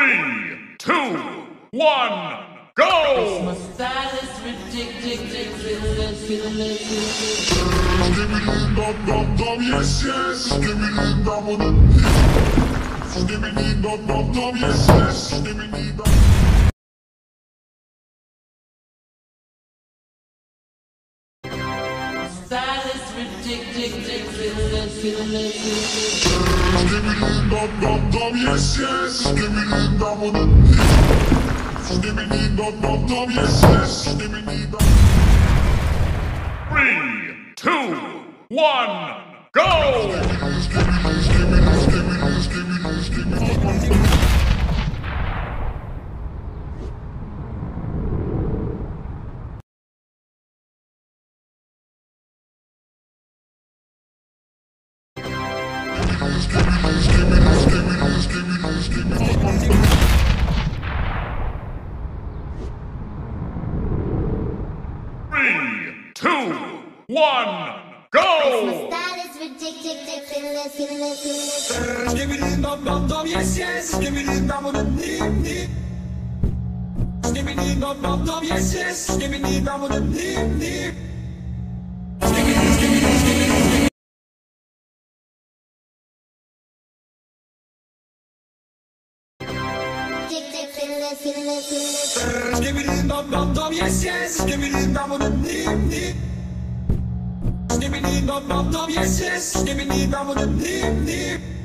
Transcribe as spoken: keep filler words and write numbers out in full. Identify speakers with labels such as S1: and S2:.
S1: Three, two, one, go!
S2: My style is ridiculous.
S3: Skibidi dum dum dum, yes yes. Skibidi dum dum. Skibidi dum dum dum, yes yes. Skibidi dum.
S2: Style is ridiculous.
S3: Skibidi dum dum dum, yes yes. Skibidi dum dum. Skibidi dum dum dum, yes yes. Skibidi dum.
S1: Three, two, one, go!
S3: Skibidi, skibidi, skibidi, skibidi, skibidi, skibidi.
S1: Three, two, one, go!
S4: Style is ridiculous.
S5: Skibidi dum dum dum, yes yes. Skibidi dum dum dum dum. Skibidi dum dum dum, yes yes. Skibidi dum dum dum dum. Skibidi skibidi skibidi. Skibidi dum dum dum, yes yes. Skibidi dum dum dum dum. Skibidi dum dum dum, yes yes. Skibidi dum dum dum dum.